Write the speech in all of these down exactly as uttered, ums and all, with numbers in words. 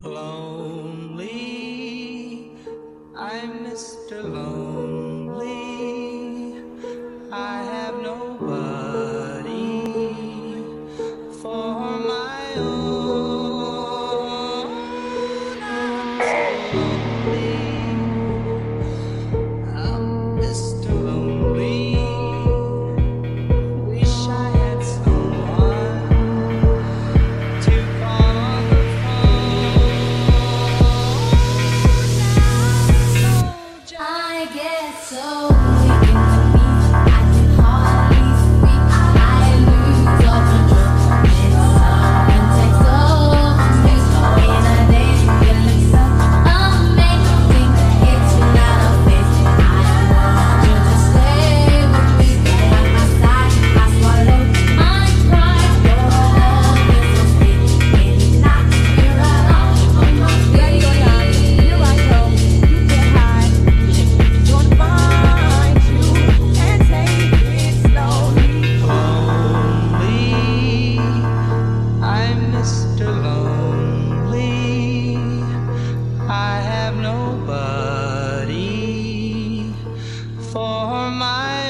Lonely, I'm Mister Lonely. I have nobody for my own. I'm so lonely. I'm Mister Lonely. Wish I had someone to call on the phone. I get so weak in the knees, I can hardly speak. I lose all control. When someone takes over me in a day, feeling so amazing. It's not a face. I want you to stay with me by my side. I swallow my pride. Your love is so sweet. It's not here at all. On my feet. Here I go. You get high. Gonna find you and take it slowly. Lonely, I'm Mister Lonely. I have nobody for my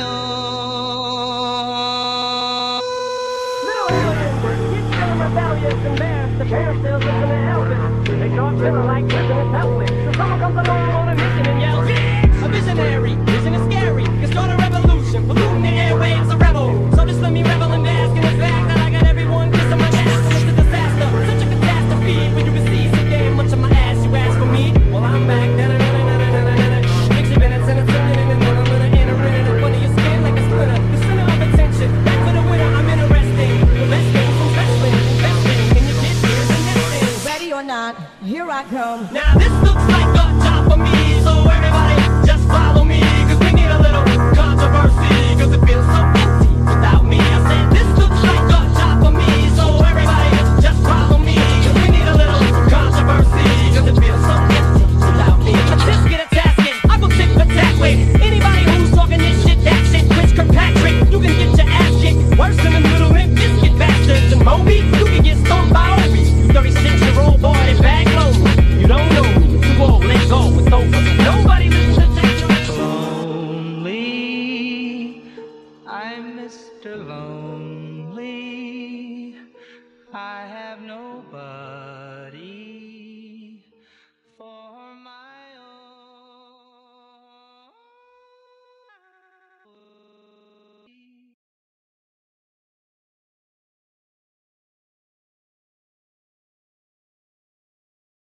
own. Little aliens, get feeling rebellious and embarrassed. The parents still listen to Elvis. They start feeling like prison is helpless. So someone comes along on a mission and yells, "Yeah!" A visionary, vision is scary. Can start a revolution, polluting the airwaves, a rebel. So just let me revel and bask in the fact that I got everyone kissing my ass. And it's a disaster, such a catastrophe. When you receive so damn much of my ass, you ask for me. Well, I'm back. Da-da-da-da-da-da-da-da. Picture minutes and a spinning and then I'm gonna enter in it under your skin like a splinter. The center of attention. Back for the winner, I'm interesting. The best thing from wrestling, investing in your kids' ears and nesting. Ready or not, here I come. Now this looks like a job for me, so everybody just follow me, cause we need a little controversy, cause it feels so empty without me.